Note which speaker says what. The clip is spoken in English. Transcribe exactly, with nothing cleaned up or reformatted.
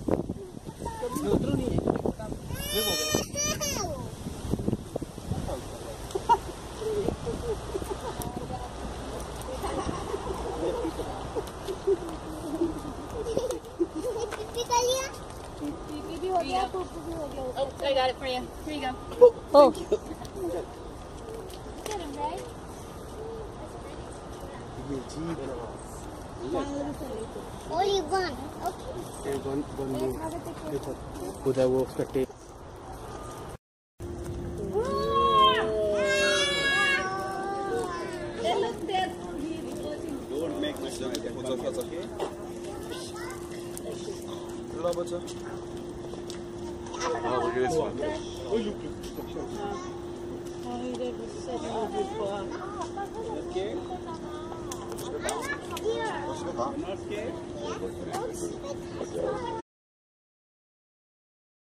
Speaker 1: उधरों नहीं है मेरे को
Speaker 2: पीपी भी हो गया, पोपो भी हो गया।
Speaker 3: Oh, I got it for you. Here you go.
Speaker 2: Oh.
Speaker 1: Thank you.
Speaker 2: Get him, right?
Speaker 1: ये जी बना
Speaker 2: Only one. Okay.
Speaker 1: ये वन वन वो देखो उधर वो उसका tape
Speaker 4: Don't make much noise. What's up, what's up? Hello, what's up? Oh, look at this one. Okay.
Speaker 2: I'm not scared. I'm not scared.